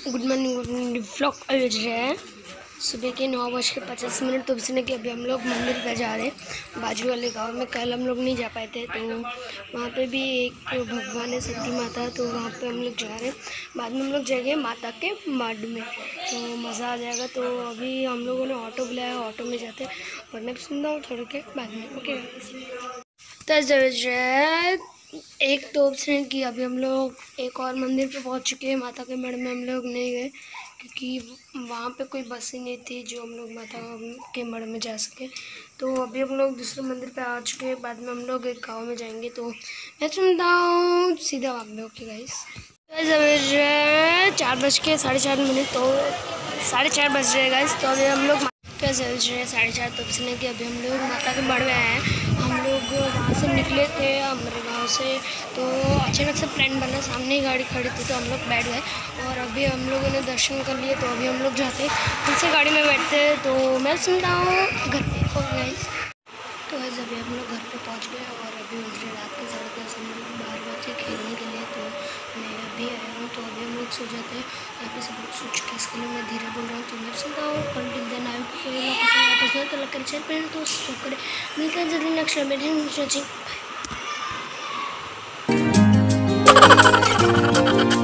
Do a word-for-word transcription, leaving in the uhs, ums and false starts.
Good morning good morning vlog आज है सुबह के नौ बज के पचास मिनट। तो इसने कि अभी हम लोग मंदिर पर जा रहे हैं बाजू वाले गांव में। कल हम लोग नहीं जा पाए थे तो वहाँ पे भी एक भगवान है सती माता, तो वहाँ पे हम लोग जा रहे हैं। बाद में हम लोग जाएंगे माता के मठ में, तो मज़ा आ जाएगा। तो अभी हम लोगों ने ऑटो बुलाया, ऑटो में जाते हैं और मैं सुनता हूँ थोड़ी के बाद में। ओके तो एक तो ऑप्शन कि अभी हम लोग एक और मंदिर पे पहुंच चुके हैं। माता के मठ में हम लोग नहीं गए क्योंकि वहाँ पे कोई बस ही नहीं थी जो हम लोग माता के मठ में जा सके। तो अभी हम लोग दूसरे मंदिर पे आ चुके हैं। बाद में हम लोग एक गांव में जाएंगे, तो मैं सुनता हूँ सीधा वहाँ में। ओके गाइस, चार बज के साढ़े चार मिनट तो साढ़े चार बज रहे गाइस। तो अभी हम लोग क्या चल रहे हैं साढ़े चार। तो इसलिए कि अभी हम लोग माता के मठ में आए हैं। हम लोग वहाँ से निकले थे हमारे गांव से, तो अचानक से प्लान बना, सामने ही गाड़ी खड़ी थी तो हम लोग बैठ गए और अभी हम लोगों ने दर्शन कर लिए। तो अभी हम लोग जाते फिर से गाड़ी में बैठते, तो मैं सुनता हूँ घर पे हो गए। तो वैसे अभी हम लोग घर पे पहुँच गए और अभी उस रात के साढ़े दस हम लोग बाहर गए थे खेलने के लिए। तो मैं अभी आया हूँ, तो अभी हम लोग सो जाते हैं। यहाँ पे सब लोग सो चुके हैं, इसके लिए मैं धीरे बोल रहा हूँ। तो मैं सुनता हूँ कंटिल देन आई वापस तो लग कर चल पहले तो सो करें। मिलते हैं जल्दी नेक्स्ट में।